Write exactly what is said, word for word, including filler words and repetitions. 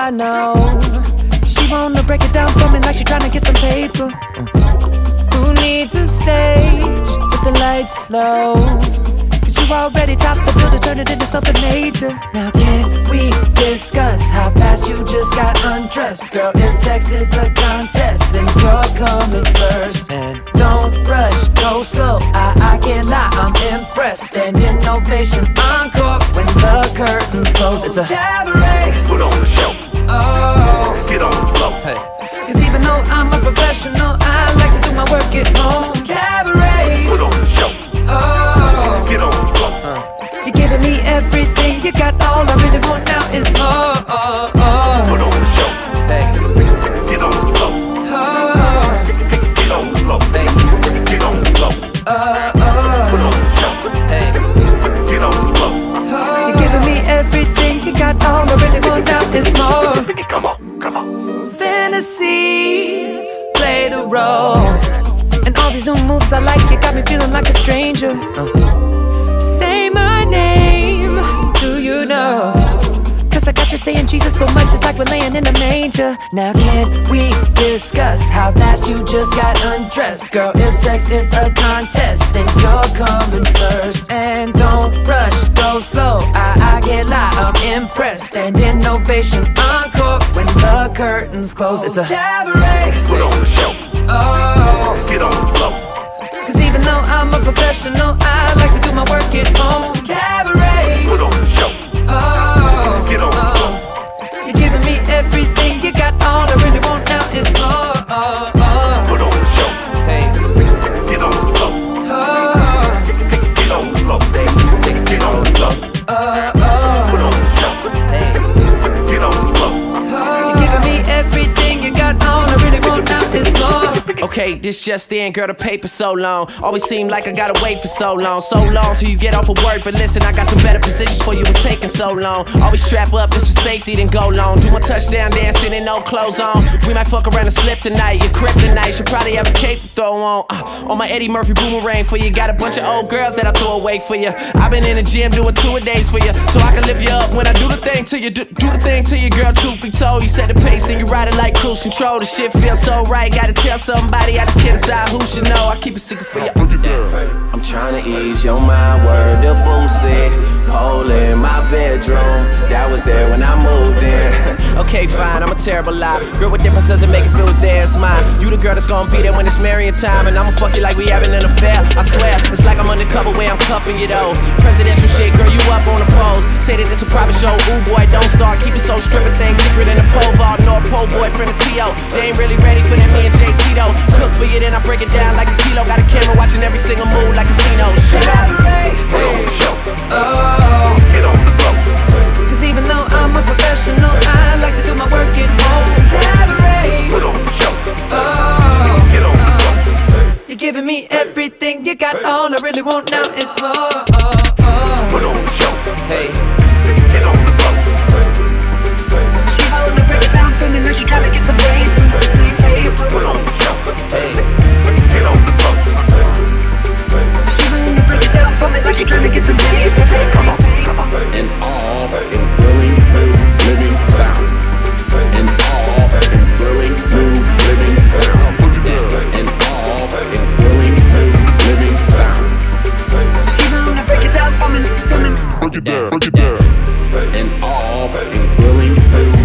I know. She wanna break it down for me like she tryna get some paper. Who needs a stage with the lights low? Cause you already topped the bill to turn it into something major. Now can we discuss how fast you just got undressed? Girl, if sex is a contest, then you're coming first. And don't rush, go slow, I, I can't lie, I'm impressed. And innovation encore when the curtains close. It's a cabaret. Put on the show. Oh, get on the floor. Hey. Cause even though I'm a professional, I like to do my work at home. Cabaret. Put on the show. Oh, get on the floor. uh, You're giving me everything, you got all I really want now is more. Oh, oh. Put on the show. Hey. Get on the floor. Oh, get on the floor. hey. Get on the floor. Uh, oh. Put on the show. Hey. Get on the floor. Oh, you're giving me everything, you got all I really want now is more. Come on, come on. Fantasy, play the role. And all these new moves I like, you got me feeling like a stranger. uh. Say my name, do you know? Cause I got you saying Jesus so much, it's like we're laying in a manger. Now can we discuss how fast you just got undressed? Girl, if sex is a contest, then you're coming first. And don't rush, go slow, I, I can't lie, I'm impressed. And innovation encore when the curtains close. It's a cabaret. Put on the show. Oh, get on the floor. Cause even though I'm a professional, I like to do my work at home. Cabaret. Put on the show. Oh, get on the floor. Oh. You're giving me everything, you got all I really want now is more. Oh, oh. Put on the show. Hey. Get on the floor. Oh, get on the floor. Get on the floor. Uh, oh. Put on the show. Hey. Get on the floor. Oh, you're giving me everything, you got all I really want now is more. Okay, this just in, girl, the paper so long. Always seem like I gotta wait for so long. So long till you get off of work. But listen, I got some better positions for you, it's taking so long. Always strap up just for safety, then go long. Do my touchdown dancing and no clothes on. We might fuck around and slip tonight. Your kryptonite, should probably have a cape to throw on. uh, On my Eddie Murphy boomerang for you. Got a bunch of old girls that I throw away for you. I've been in the gym doing two a days for you, so I can lift you up when I do the thing to you. Do, do the thing to you, girl, truth be told. You set the pace, then you ride it like cruise control. The shit feels so right, gotta tell somebody. I just can't decide who should know. I keep it secret for you. I'm tryna ease your mind, word to Boosie. Pole in my bedroom, that was there when I moved in. Okay, fine, I'm a terrible lie. Girl, what difference does it make if it was there? It's mine. You the girl that's gonna be there when it's marrying time. And I'ma fuck you like we having an affair. I swear, it's like I'm undercover where I'm cuffing you though. Presidential shit, girl, you up on the pose. Say that it's a private show, ooh boy, don't start. Keep it so stripper thing, secret in the pole vault. North Pole boyfriend of T O. They ain't really ready for that me and J T though. Cook for you, then I break it down like a kilo. Got a camera watching every single move like casino. Shit up. Put on the show. Oh, get on the floor. Cause even though I'm a professional, I like to do my work at home. Cabaret. Put on the show. Oh, get on the floor. You're giving me everything, you got all I really want now is more. Oh, oh. Put on the show. Hey. Get on the floor. She wanna break it down for me like she tryna get some paper. Put on the show. Hey. Get on the floor. She wanna break it down for me like she tryna get some paper. Come on, come on. And all in Willing New Living Sound. And all in Willing New Living Sound. And all in Willing New Living Sound. She wanna break it down for me, for me. Break it down, break it down. And all in Willing New